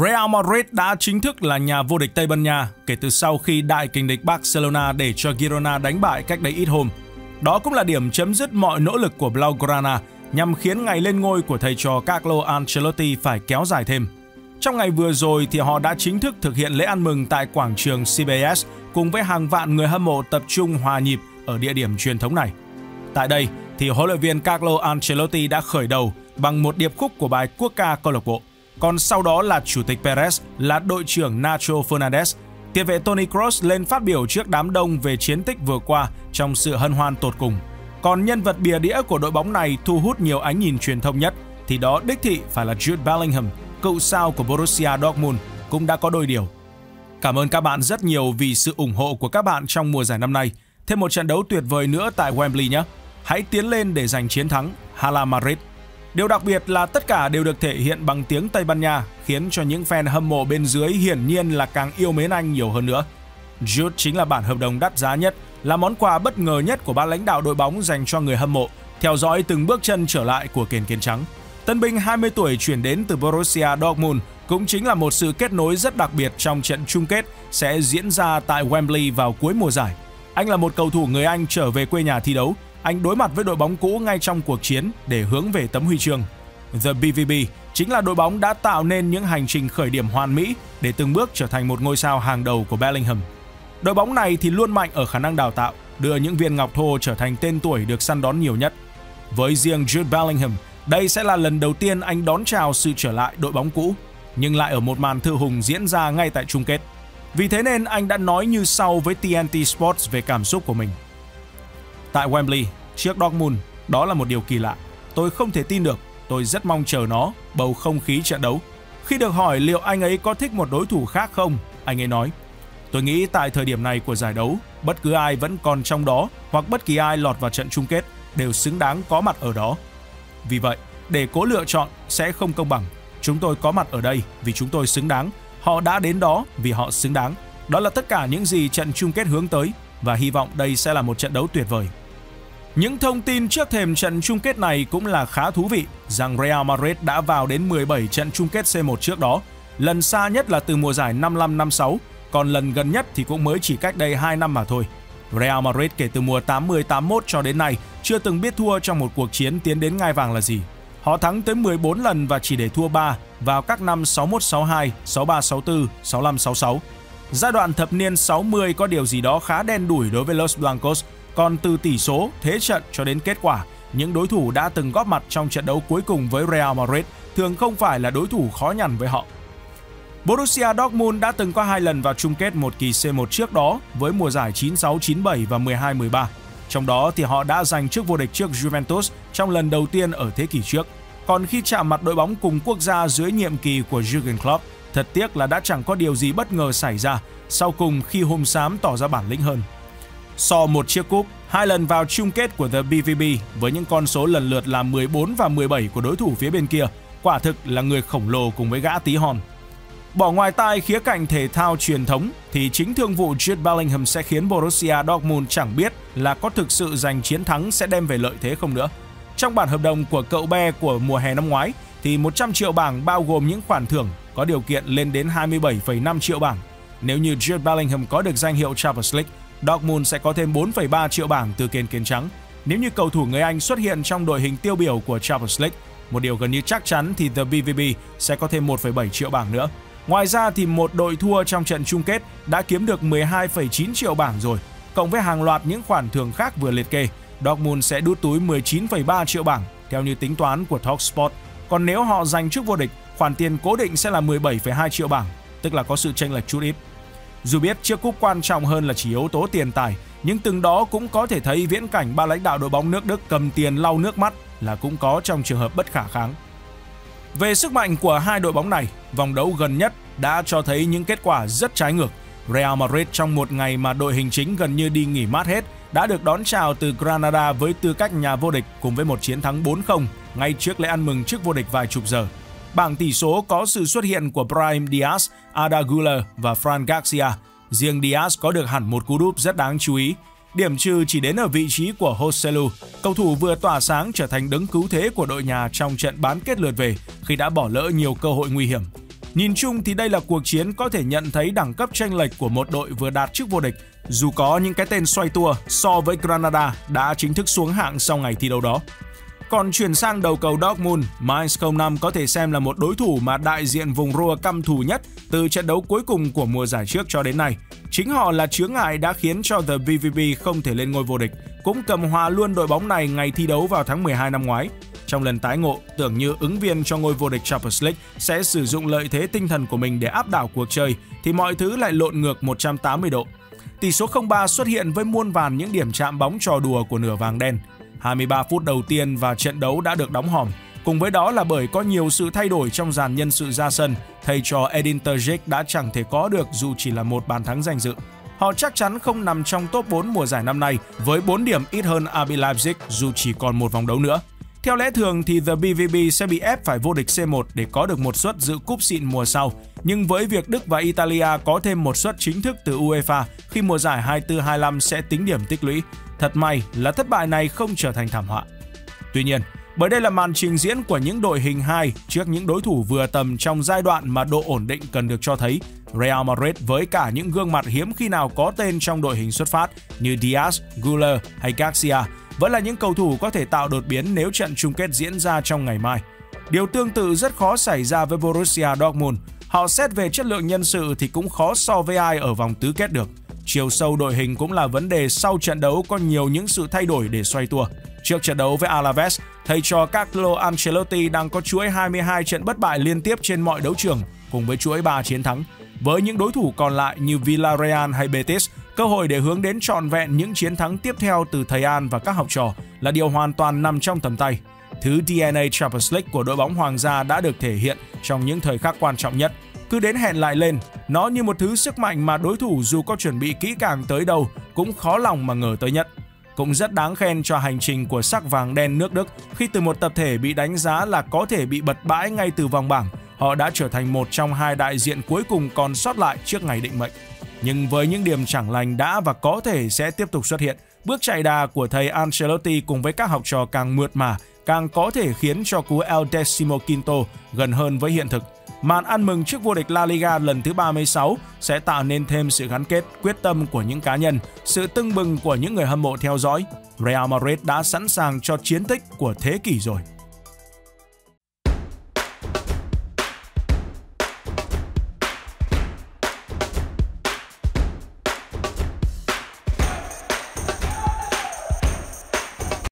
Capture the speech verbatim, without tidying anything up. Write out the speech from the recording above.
Real Madrid đã chính thức là nhà vô địch Tây Ban Nha kể từ sau khi đại kình địch Barcelona để cho Girona đánh bại cách đây ít hôm. Đó cũng là điểm chấm dứt mọi nỗ lực của Blaugrana nhằm khiến ngày lên ngôi của thầy trò Carlo Ancelotti phải kéo dài thêm. Trong ngày vừa rồi thì họ đã chính thức thực hiện lễ ăn mừng tại quảng trường xê bê ét cùng với hàng vạn người hâm mộ tập trung hòa nhịp ở địa điểm truyền thống này. Tại đây thì huấn luyện viên Carlo Ancelotti đã khởi đầu bằng một điệp khúc của bài quốc ca câu lạc bộ. Còn sau đó là chủ tịch Perez, là đội trưởng Nacho Fernandez. Tiền vệ Toni Kroos lên phát biểu trước đám đông về chiến tích vừa qua trong sự hân hoan tột cùng. Còn nhân vật bìa đĩa của đội bóng này thu hút nhiều ánh nhìn truyền thông nhất thì đó đích thị phải là Jude Bellingham, cựu sao của Borussia Dortmund, cũng đã có đôi điều. Cảm ơn các bạn rất nhiều vì sự ủng hộ của các bạn trong mùa giải năm nay. Thêm một trận đấu tuyệt vời nữa tại Wembley nhé. Hãy tiến lên để giành chiến thắng. Hala Madrid. Điều đặc biệt là tất cả đều được thể hiện bằng tiếng Tây Ban Nha, khiến cho những fan hâm mộ bên dưới hiển nhiên là càng yêu mến anh nhiều hơn nữa. Jude chính là bản hợp đồng đắt giá nhất, là món quà bất ngờ nhất của ban lãnh đạo đội bóng dành cho người hâm mộ, theo dõi từng bước chân trở lại của kền kiến trắng. Tân binh hai mươi tuổi chuyển đến từ Borussia Dortmund cũng chính là một sự kết nối rất đặc biệt trong trận chung kết sẽ diễn ra tại Wembley vào cuối mùa giải. Anh là một cầu thủ người Anh trở về quê nhà thi đấu. Anh đối mặt với đội bóng cũ ngay trong cuộc chiến để hướng về tấm huy chương. The bê vê bê chính là đội bóng đã tạo nên những hành trình khởi điểm hoàn mỹ để từng bước trở thành một ngôi sao hàng đầu của Bellingham. Đội bóng này thì luôn mạnh ở khả năng đào tạo, đưa những viên ngọc thô trở thành tên tuổi được săn đón nhiều nhất. Với riêng Jude Bellingham, đây sẽ là lần đầu tiên anh đón chào sự trở lại đội bóng cũ, nhưng lại ở một màn thư hùng diễn ra ngay tại chung kết. Vì thế nên anh đã nói như sau với tê en tê Sports về cảm xúc của mình. Tại Wembley, trước Dortmund, đó là một điều kỳ lạ. Tôi không thể tin được, tôi rất mong chờ nó, bầu không khí trận đấu. Khi được hỏi liệu anh ấy có thích một đối thủ khác không, anh ấy nói: tôi nghĩ tại thời điểm này của giải đấu, bất cứ ai vẫn còn trong đó hoặc bất kỳ ai lọt vào trận chung kết đều xứng đáng có mặt ở đó. Vì vậy, để cố lựa chọn sẽ không công bằng. Chúng tôi có mặt ở đây vì chúng tôi xứng đáng. Họ đã đến đó vì họ xứng đáng. Đó là tất cả những gì trận chung kết hướng tới và hy vọng đây sẽ là một trận đấu tuyệt vời. Những thông tin trước thềm trận chung kết này cũng là khá thú vị, rằng Real Madrid đã vào đến mười bảy trận chung kết xê một trước đó. Lần xa nhất là từ mùa giải năm lăm năm sáu, còn lần gần nhất thì cũng mới chỉ cách đây hai năm mà thôi. Real Madrid kể từ mùa tám mươi tám mốt cho đến nay chưa từng biết thua trong một cuộc chiến tiến đến ngai vàng là gì. Họ thắng tới mười bốn lần và chỉ để thua ba vào các năm sáu mốt sáu hai, sáu ba sáu tư, sáu lăm sáu sáu. Giai đoạn thập niên sáu mươi có điều gì đó khá đen đủi đối với Los Blancos, còn từ tỷ số, thế trận cho đến kết quả, những đối thủ đã từng góp mặt trong trận đấu cuối cùng với Real Madrid thường không phải là đối thủ khó nhằn với họ. Borussia Dortmund đã từng có hai lần vào chung kết một kỳ xê một trước đó với mùa giải chín sáu chín bảy và mười hai mười ba. Trong đó thì họ đã giành chức vô địch trước Juventus trong lần đầu tiên ở thế kỷ trước. Còn khi chạm mặt đội bóng cùng quốc gia dưới nhiệm kỳ của Jurgen Klopp, thật tiếc là đã chẳng có điều gì bất ngờ xảy ra sau cùng khi Home xám tỏ ra bản lĩnh hơn. So một chiếc cúp, hai lần vào chung kết của The bê vê bê với những con số lần lượt là mười bốn và mười bảy của đối thủ phía bên kia, quả thực là người khổng lồ cùng với gã tí hon. Bỏ ngoài tai khía cạnh thể thao truyền thống thì chính thương vụ Jude Bellingham sẽ khiến Borussia Dortmund chẳng biết là có thực sự giành chiến thắng sẽ đem về lợi thế không nữa. Trong bản hợp đồng của cậu bé của mùa hè năm ngoái thì một trăm triệu bảng bao gồm những khoản thưởng có điều kiện lên đến hai mươi bảy phẩy năm triệu bảng. Nếu như Jude Bellingham có được danh hiệu Champions League, Dortmund sẽ có thêm bốn phẩy ba triệu bảng từ kền kiến trắng. Nếu như cầu thủ người Anh xuất hiện trong đội hình tiêu biểu của Champions League, một điều gần như chắc chắn thì The bê vê bê sẽ có thêm một phẩy bảy triệu bảng nữa. Ngoài ra thì một đội thua trong trận chung kết đã kiếm được mười hai phẩy chín triệu bảng rồi. Cộng với hàng loạt những khoản thưởng khác vừa liệt kê, Dortmund sẽ đút túi mười chín phẩy ba triệu bảng theo như tính toán của Talksport. Còn nếu họ giành chức vô địch, khoản tiền cố định sẽ là mười bảy phẩy hai triệu bảng, tức là có sự chênh lệch chút ít. Dù biết chiếc cúp quan trọng hơn là chỉ yếu tố tiền tài, nhưng từng đó cũng có thể thấy viễn cảnh ba lãnh đạo đội bóng nước Đức cầm tiền lau nước mắt là cũng có trong trường hợp bất khả kháng. Về sức mạnh của hai đội bóng này, vòng đấu gần nhất đã cho thấy những kết quả rất trái ngược. Real Madrid trong một ngày mà đội hình chính gần như đi nghỉ mát hết đã được đón chào từ Granada với tư cách nhà vô địch cùng với một chiến thắng bốn không ngay trước lễ ăn mừng chức vô địch vài chục giờ. Bảng tỷ số có sự xuất hiện của Brahim Diaz, Arda Güler và Fran Garcia. Riêng Diaz có được hẳn một cú đúp rất đáng chú ý. Điểm trừ chỉ đến ở vị trí của Joselu, cầu thủ vừa tỏa sáng trở thành đấng cứu thế của đội nhà trong trận bán kết lượt về khi đã bỏ lỡ nhiều cơ hội nguy hiểm. Nhìn chung thì đây là cuộc chiến có thể nhận thấy đẳng cấp chênh lệch của một đội vừa đạt chức vô địch, dù có những cái tên xoay tua so với Granada đã chính thức xuống hạng sau ngày thi đấu đó. Còn chuyển sang đầu cầu Dortmund, Mainz không năm có thể xem là một đối thủ mà đại diện vùng Ruhr căm thù nhất từ trận đấu cuối cùng của mùa giải trước cho đến nay. Chính họ là chướng ngại đã khiến cho The bê vê bê không thể lên ngôi vô địch, cũng cầm hòa luôn đội bóng này ngày thi đấu vào tháng mười hai năm ngoái. Trong lần tái ngộ, tưởng như ứng viên cho ngôi vô địch Champions League sẽ sử dụng lợi thế tinh thần của mình để áp đảo cuộc chơi, thì mọi thứ lại lộn ngược một trăm tám mươi độ. Tỷ số không ba xuất hiện với muôn vàn những điểm chạm bóng trò đùa của nửa vàng đen. hai mươi ba phút đầu tiên và trận đấu đã được đóng hòm. Cùng với đó là bởi có nhiều sự thay đổi trong dàn nhân sự ra sân, thầy trò Edin Terzic đã chẳng thể có được dù chỉ là một bàn thắng danh dự. Họ chắc chắn không nằm trong top bốn mùa giải năm nay với bốn điểm ít hơn rờ bê Leipzig dù chỉ còn một vòng đấu nữa. Theo lẽ thường thì The bê vê bê sẽ bị ép phải vô địch xê một để có được một suất dự cúp xịn mùa sau. Nhưng với việc Đức và Italia có thêm một suất chính thức từ UEFA khi mùa giải hai mươi tư hai mươi lăm sẽ tính điểm tích lũy, thật may là thất bại này không trở thành thảm họa. Tuy nhiên, bởi đây là màn trình diễn của những đội hình hai trước những đối thủ vừa tầm trong giai đoạn mà độ ổn định cần được cho thấy, Real Madrid với cả những gương mặt hiếm khi nào có tên trong đội hình xuất phát như Diaz, Güler hay Garcia vẫn là những cầu thủ có thể tạo đột biến nếu trận chung kết diễn ra trong ngày mai. Điều tương tự rất khó xảy ra với Borussia Dortmund. Họ xét về chất lượng nhân sự thì cũng khó so với ai ở vòng tứ kết được. Chiều sâu đội hình cũng là vấn đề sau trận đấu có nhiều những sự thay đổi để xoay tua. Trước trận đấu với Alaves, thầy trò Carlo Ancelotti đang có chuỗi hai mươi hai trận bất bại liên tiếp trên mọi đấu trường cùng với chuỗi ba chiến thắng. Với những đối thủ còn lại như Villarreal hay Betis, cơ hội để hướng đến trọn vẹn những chiến thắng tiếp theo từ thầy An và các học trò là điều hoàn toàn nằm trong tầm tay. Thứ đê en a Champions League của đội bóng Hoàng gia đã được thể hiện trong những thời khắc quan trọng nhất. Cứ đến hẹn lại lên, nó như một thứ sức mạnh mà đối thủ dù có chuẩn bị kỹ càng tới đâu cũng khó lòng mà ngờ tới nhất. Cũng rất đáng khen cho hành trình của sắc vàng đen nước Đức khi từ một tập thể bị đánh giá là có thể bị bật bãi ngay từ vòng bảng, họ đã trở thành một trong hai đại diện cuối cùng còn sót lại trước ngày định mệnh. Nhưng với những điểm chẳng lành đã và có thể sẽ tiếp tục xuất hiện, bước chạy đà của thầy Ancelotti cùng với các học trò càng mượt mà, càng có thể khiến cho cú El Decimo Quinto gần hơn với hiện thực. Màn ăn mừng trước vô địch La Liga lần thứ ba mươi sáu sẽ tạo nên thêm sự gắn kết, quyết tâm của những cá nhân, sự tưng bừng của những người hâm mộ theo dõi. Real Madrid đã sẵn sàng cho chiến tích của thế kỷ rồi.